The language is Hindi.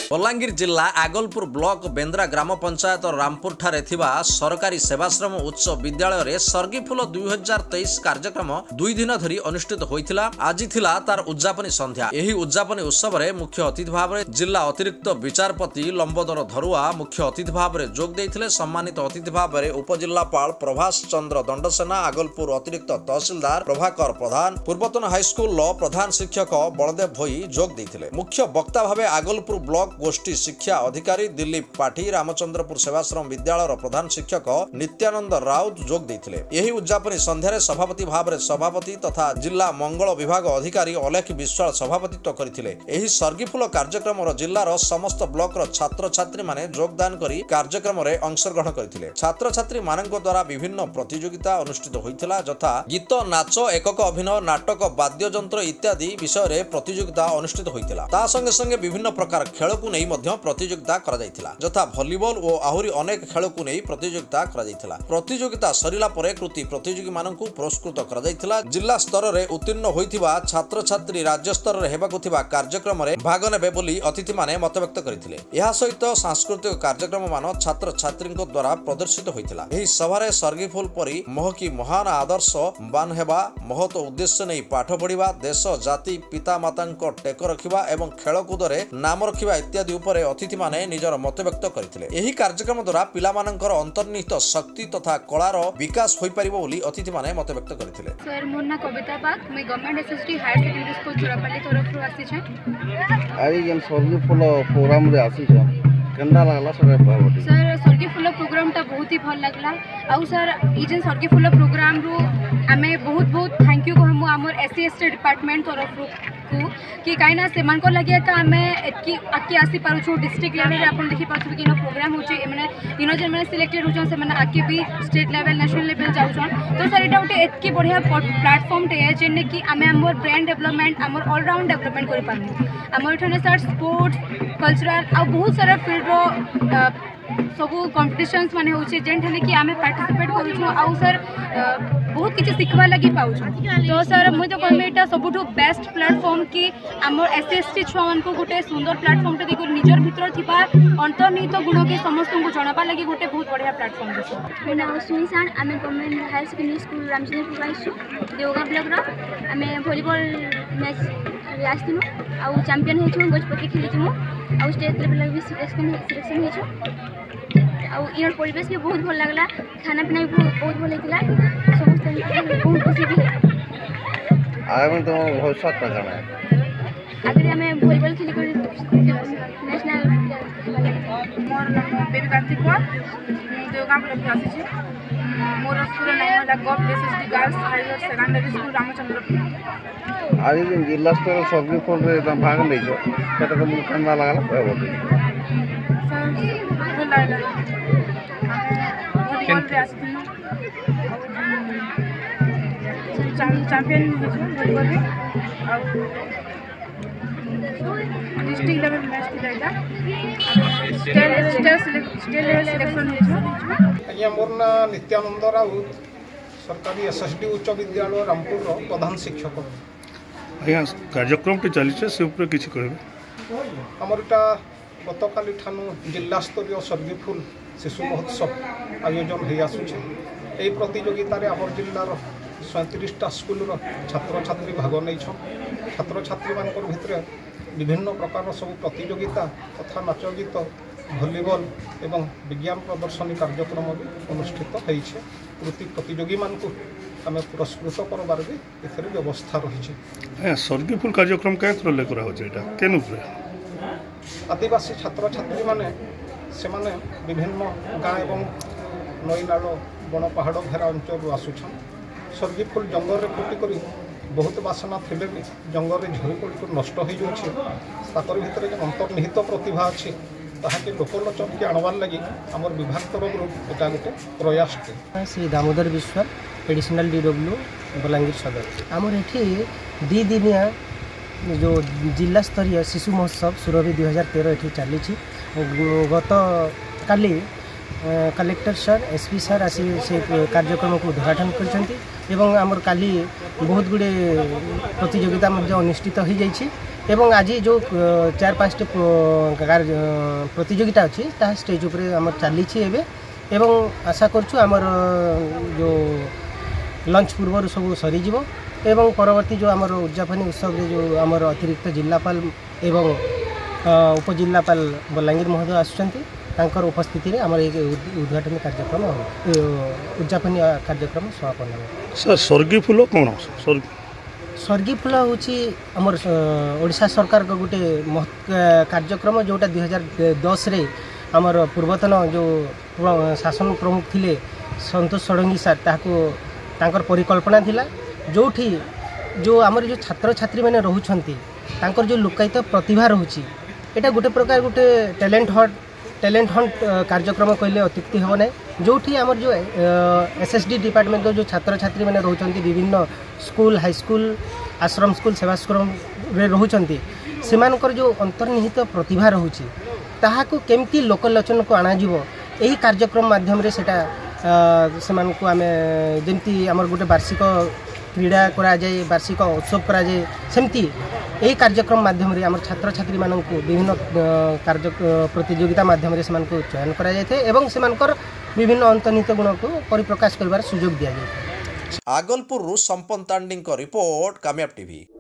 बलांगीर जिला आगलपुर ब्लॉक बेंद्रा ग्राम पंचायत रामपुर ठारे थिबा सरकारी सेवाश्रम उच्च विद्यालय रे सर्गीफुल 2023 कार्यक्रम 2 दिन धरी अनुष्ठित होइथिला। आज थिला तार उद्यापनी संध्या। एही उद्यापनी उत्सव रे मुख्य अतिथि भाव रे जिला अतिरिक्त विचारपति लंबोदर धरुआ मुख्य अतिथि भाव रे जोग देइथिले। सम्मानित अतिथि भाव रे उपजिल्लापाल प्रभास चंद्र दंडसेना, आगलपुर अतिरिक्त तहसीलदार प्रभाकर प्रधान, पूर्वतन हाईस्कूल ल प्रधान शिक्षक बलदेव भोई जोग देइथिले। मुख्य वक्ता भावे आगलपुर ब्लॉक गोष्ठी शिक्षा अधिकारी दिलीप पाठी, रामचंद्रपुर सेवाश्रम विद्यालय प्रधान शिक्षक नित्यानंद राउत जोग देइथिले। एही उद्यापनी संध्यारे सभापति भाव रे सभापति तथा जिला मंगल विभाग अधिकारी अलेख विश्वाल सभापतित्व करथिले। एही सर्गीफुल कार्यक्रम जिल्लार समस्त ब्लॉक छात्र छात्री माने योगदान करी कार्यक्रम रे अंशग्रहण करथिले। छात्र छात्री मानक द्वारा विभिन्न प्रतियोगिता अनुष्ठित होइथिला, यथा गीत, नाच, एकक अभिनय, नाटक, वाद्ययंत्र इत्यादि विषय रे प्रतियोगिता अनुष्ठित होइथिला। ता संगे संगे विभिन्न प्रकार खेल को नहीं मध्य प्रतियोगिता करा जायथिला, यथा वॉलीबॉल और आहुरी अनेक खेल को नहीं प्रतियोगिता करा जायथिला। प्रतियोगिता सरिला परे कृति प्रतियोगी माननकु पुरस्कृत करा जायथिला। जिला स्तर रे उत्तीर्ण होइथिबा छात्र छात्री राज्य स्तर रे हेबाकु थिबा कार्यक्रम रे भाग नेबे बोली अतिथि माने मत व्यक्त करथिले। एहा सहित सांस्कृतिक कार्यक्रम मान छात्र छात्री द्वारा प्रदर्शित होइथिला। एही सभा रे सर्गीफुल परी महकी महान आदर्श बान हेबा, महत उद्देश्य नहीं पाठ पढ़िबा, देश जाति पिता मातांको टेक रखिबा एवं खेलकूद रे नाम रखिबा इत्यादि उपरे अतिथि माने निजर मत व्यक्त करथिले। एही कार्यक्रम द्वारा पिला मानकर अंतर्निहित शक्ति तथा कलार विकास होई परिबो बोली अतिथि माने मत व्यक्त करथिले। सर मोर ना कविता पाक, मैं government SST higher secondary school Churapali तरफ रु आसी छै। आई जेन सर्गीफुल प्रोग्राम रे आसी छ केंदा लागला सर सर्गीफुल प्रोग्राम ता बहुत ही भल लागला। आउ सर ई जेन सर्गीफुल प्रोग्राम रु आमे बहुत बहुत थैंक यू कहमु हमर एससी एसटी डिपार्टमेंट तरफ रु कि काइना से मान को लगे त आमे एतकी आके आसी पारु छु। डिस्ट्रिक्ट लेवल रे आपण देखि पाछु कि नो प्रोग्राम होचे, माने इनो जेन माने सिलेक्टेड होचन से माने आके भी स्टेट लेवल नेशनल लेवल जाउछन। तो सर एटा उटे एतकी बढ़िया प्लेटफॉर्म टे जेने कि आमे हमर ब्रांड डेवलपमेंट हमर ऑल राउंड डेवलपमेंट करि पारु। हमर एठने सर स्पोर्ट्स कल्चरल आ बहुत सारा फील्ड रो सबू कॉम्पिटिशन्स माने होचे जेन ठाने कि आमे पार्टिसिपेट करू छु। आउ सर बहुत किछि सिखबा लागि पाउ छु। तो सर मुई तो कहमे एटा सबुठु बेस्ट प्लेटफॉर्म कि हमर एसएसटी छुआ मन को गोटे सुंदर प्लेटफॉर्म टे देखो निजर भीतर थिबा अंतर्निहित गुण के समस्त को जणाबा लागि गोटे बहुत बढ़िया प्लेटफॉर्म छै। मेरा नाम सुनीसान, आमे government higher secondary school Ramchandrapur आइसु देवगा ब्लॉक रो। आमे वॉलीबॉल मैच आस्तिनु आउ चैंपियन हेछु, गजपति खेलिछु आउ स्टेट लेवल भी सिलेक्शन हेछु। आउ इनर परिवेश भी बहुत भल लागला, खाना पीना भी बहुत भल हेतिला, समस्त बहुत खुशी भी है। आगे तो भविष्य का जाना है आगे हमें वॉलीबॉल खेली कर नेशनल मोर बेबी कार्तिक को देवगा ब्लॉक आसी छै। मोर स्कूल नाम होला government SST girls higher secondary school Ramchandrapur. आज जेन जिला स्तर सर्गीफुल रे भाग नै छ केटा तो केंदा लागला कहबो सर भल लागला। वॉलीबॉल रे आसी चैंपियन वॉलीबॉल रे और डिस्ट्रिक्ट लेवल मैच थी जाइदा स्टेट लेवल सिलेक्शन हेछ। आज्ञा मोर ना नित्यानंद राउत, सरकारी एसएसडी उच्च विद्यालय रामपुर रो प्रधान शिक्षक। आज्ञा कार्यक्रम टे चली से ऊपर किछि कहबे? हमर एटा गतकाली ठानु जिला स्तरीय सर्गीफुल शिशु महोत्सव आयोजन हो आसुचे। एही प्रतियोगिता रे हमर जिल्लार 37टा स्कूल रो छात्र छात्री भाग नै छ। छात्र छात्री मानकर भितर विभिन्न प्रकार सब प्रतियोगिता तथा नाच गीत, वॉलीबॉल एवं विज्ञान प्रदर्शनी कार्यक्रम भी अनुष्ठित होइछे। कृति प्रतियोगी मान को आम पुरस्कृत करबार भी एथरे व्यवस्था रही। सर्गीफुल कार्यक्रम क्या थ्रोले करा होचे एटा केनु रे? आदिवासी छात्र छात्री माने से माने विभिन्न गाँ एवं नई नाल बण पहाड़ घेरा अंचल आसुछन। सर्गीफुल जंगल रे फुटी करी बहुत बासना थिले भी जंगल रे झरी पड़ी नष्ट हो जाउछे। ताकर भितर जे अंतर्निहित प्रतिभा अछि ताहाके लोकलोचन के आणवार लगी हमर विभाग तरफ एटा गोटे प्रयास थे। Shri Damodar Biswal additional DW Balangir Sadar. आमर एठी 2 दिनिया जो जिला स्तरीय शिशु महोत्सव सुरभि 2013 एठी चली। गत काली कलेक्टर सर एसपी सर आसी से कार्यक्रम को उद्घाटन करछंती एवं आमर काली बहुत गुड़े प्रतियोगिता अनुष्ठित हो जाइछि एवं आज जो 4-5 प्रतियोगिता अच्छी ता स्टेज उपर आम चली एवं आशा करछु आमर जो लंच पूर्व सब सरीज एवं परवर्ती जो आमर उद्यापनी उत्सव जो आमर अतिरिक्त जिलापाल एवं उपजिलापाल बलांगीर महोदय आसुँच उपस्थिति में आमर उद्घाटन कार्यक्रम उद्यापनी कार्यक्रम समापन हो। सर स्वर्गी फूल कौन स्वर्गी फूल हूँ आमर ओडिशा सरकार को गोटे महत् कार्यक्रम जोटा 2010 रे आमर पूर्वतन जो शासन प्रमुख थिले संतोष षडंगी सार ताकर परिकल्पना थिला जोठी जो आमर जो छात्र छात्री मैंने रोचंती तांकर जो लुकायित प्रतिभा रोची एटा गोटे प्रकार गोटे टैलेंट हंट कार्यक्रम कहले अत्युक्ति हो ना जोठी आमर जो एसएसडी डिपार्टमेंट जो छात्र छात्री मैंने रोचंती विभिन्न school high school ashram school Sevashram रे रोचंती सेमानकर जो अंतर्निहित प्रतिभा रोची ताहाकु केमती लोकलोचन को आणाजिवो एही कार्यक्रम माध्यम रे सेटा सेमानकु आमे जेमती आमर गोटे वार्षिक क्रीड़ा करा जाए वार्षिक उत्सव करा जाए सेमती यही कार्यक्रम माध्यम रे आमर छात्र छात्री माननकु विभिन्न कार्य प्रतियोगिता माध्यम रे सेमानकु चयन करा जाए एवं सेमानकर विभिन्न अंतर्निहित गुण को परिप्रकाश करबार सुयोग दिया जाए। आगलपुर संपन तांडी रिपोर्ट कामयाब टीवी।